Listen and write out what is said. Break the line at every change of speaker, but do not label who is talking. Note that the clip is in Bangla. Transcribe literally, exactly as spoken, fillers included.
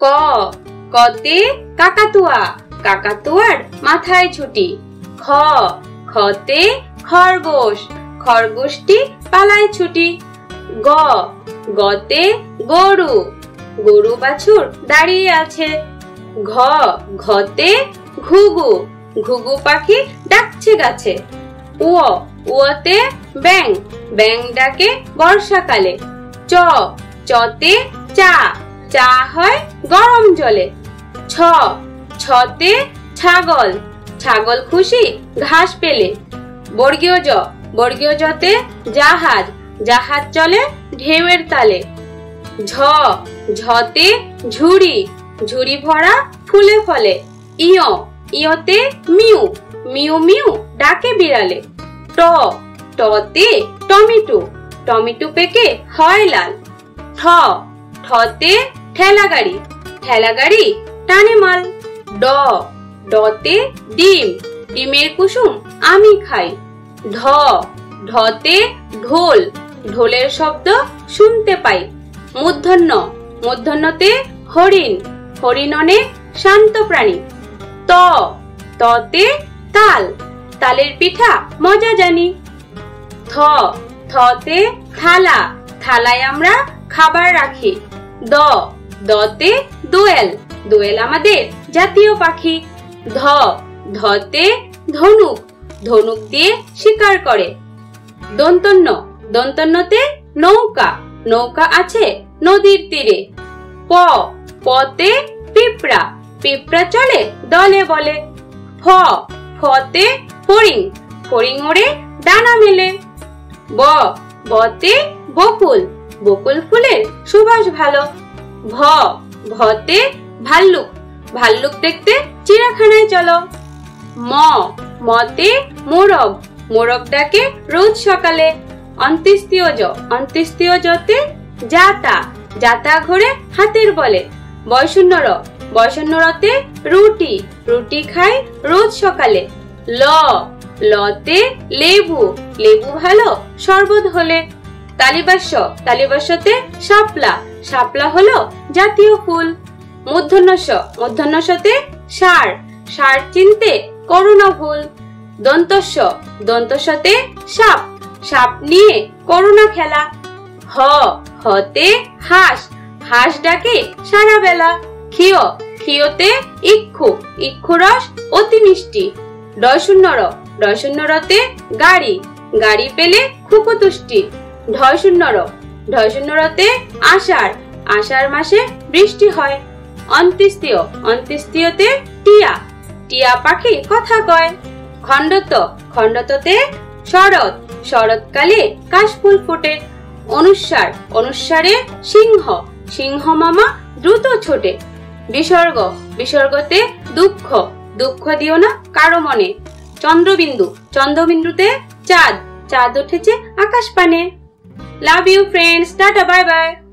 ক কতে কাকাতুয়া কাকাতুয়ার মাথায় ছুটি। খ খতে খরগোশ খরগোশটি পালায় ছুটি। গ গতে গরু গরু বাছুর দাঁড়িয়ে আছে। ঘ ঘতে ঘুঘু ঘুঘু পাখি ডাকছে গাছে। উ উতে ব্যাং ব্যাং ডাকে বর্ষাকালে। চ চতে চা চা হয় গরম জলে। ছ ছতে ছাগল ছাগল খুশি ঘাস পেলে। বর্গীয় জ বর্গীয় জতে জাহাজ জাহাজ চলে ঢেউয়ের তালে। ঝ ঝতে ঝুড়ি ঝুড়ি ভরা ফুলে ফলে। ইয় ইয়তে মিউ মিউ মিউ ডাকে বিড়ালে। ট টতে টমেটো টমেটো পেকে হয় লাল। ঠ ঠতে ঠেলা গাড়ি ঠেলা গাড়ি টানে মাল। ড ডতে ডিম ডিমের কুসুম আমি খাই। ঢ ঢতে ঢোল ঢোলের শব্দ শুনতে পাই। মূর্ধন্য মূর্ধন্যতে হরিণ হরিণ অনেক শান্ত প্রাণী। ত ততে তাল তালের পিঠা মজা জানি। থ থতে থালা থালায় আমরা খাবার রাখি। দ দতে দোয়েল দোয়েল আমাদের জাতীয় পাখি। ধ ধতে ধনুক ধনুক দিয়ে শিকার করে। দন্তন্য দন্তন্যতে নৌকা নৌকা আছে নদীর তীরে। প পতে পিঁপড়া পিঁপড়া চলে দলে বলে। ফ ফতে ফড়িং ফড়িং ওড়ে ডানা মেলে। ব বতে বকুল বকুল ফুলের সুবাস ভালো। ভ ভতে ভাল্লুক ভাল্লুক দেখতে চিড়িয়াখানায় চলো। ম মতে মোরগ মোরগ ডাকে রোজ সকালে। অন্ত্যেষ্টিয় জ অন্ত্যেষ্টিয় জতে জাতা জাতা ঘোরে হাতের বলে। বয়শূন্য র বয়শূন্য রতে রুটি রুটি খায় রোজ সকালে। ল লতে লেবু লেবু ভালো শরবত হলে। তালিবাস্য তালিবাস্যতে শাপলা শাপলা হলো জাতীয় ফুল। মূর্ধন্যস্য মূর্ধন্যস্যতে ষাঁড় ষাঁড় চিনতে করো না ভুল। দন্তস্য দন্তস্যতে সাপ সাপ নিয়ে করো না খেলা। হ হতে হাঁস হাঁস ডাকে সারা বেলা। ক্ষিয় ক্ষিয়তে ইক্ষু ইক্ষু রস অতি মিষ্টি। ডয়শূন্য র ডয়শূন্য রতে গাড়ি গাড়ি পেলে খুব তুষ্টি। ঢয়শূন্য র ঢয়শূন্য রতে আষাঢ় আষাঢ় মাসে বৃষ্টি হয়। অন্ত্যেষ্টিয় অন্ত্যেষ্টিয়তে টিয়া টিয়া পাখি কথা কয়। খণ্ডত খণ্ডততে শরৎ শরৎকালে কাশফুল ফোটে। অনুস্বার অনুস্বারে সিংহ সিংহ মামা দ্রুত ছোটে। বিসর্গ বিসর্গতে দুঃখ দুঃখ দিও না কারো মনে। চন্দ্রবিন্দু চন্দ্রবিন্দুতে চাঁদ চাঁদ উঠেছে আকাশ পানে। Love you friends, tata bye by.